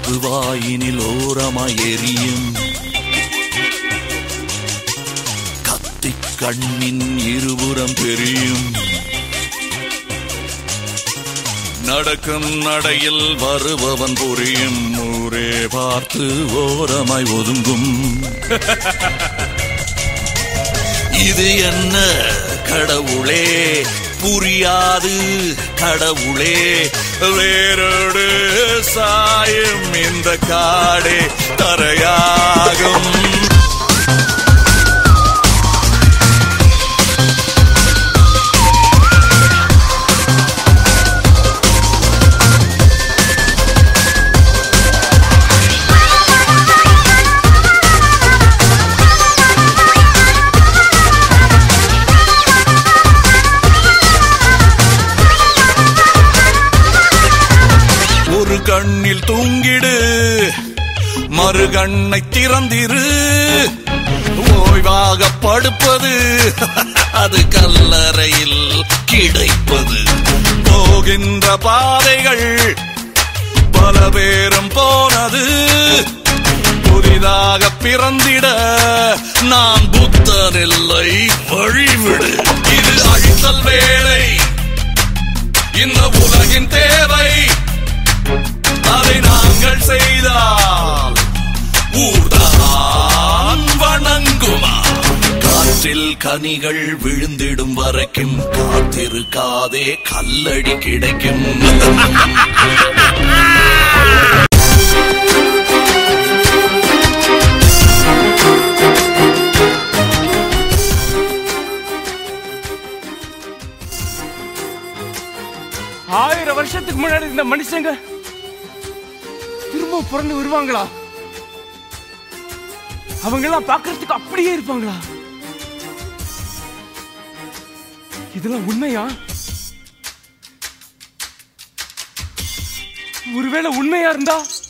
நெருப்பு வாயினில் ஓரமாய் எரியும். கத்தி கண்ணின் இருபுறம் தெரியும். நடக்கும் நடையில் வருபவன் புரியும். ஊரே பார்த்து ஓரமாய் ஒதுங்கும். இது என்ன கடவுளே புரியாது கடவுளே, வேரோடு சாயும் இந்த காடே தரையாகும். கண்ணில் தூங்கிடு, மறு கண்ணை திறந்திரு. ஓய்வாக படுப்பது அது கல்லறையில் கிடைப்பது. போகின்ற பாதைகள் பல பேரும் போனது. புதிதாக பிறந்திட நான் புத்தனில்லை, வழிவிடு. இது அழித்தல் வேலை, இந்த உலகின் தேவை. அதை நாங்கள் செய்தால் ஊர்தான் வணங்குமா? காற்றில் கனிகள் விழுந்திடும் வரைக்கும் காத்திருக்காதே, கல்லடி கிடைக்கும். ஆயிரம் வருஷத்துக்கு முன்னாடி இந்த மனுஷங்க திரும்ப பிறந்து வருவாங்களா? அவங்க எல்லாம் பாக்குறதுக்கு அப்படியே இருப்பாங்களா? இதெல்லாம் உண்மையா? ஒருவேளை உண்மையா இருந்தா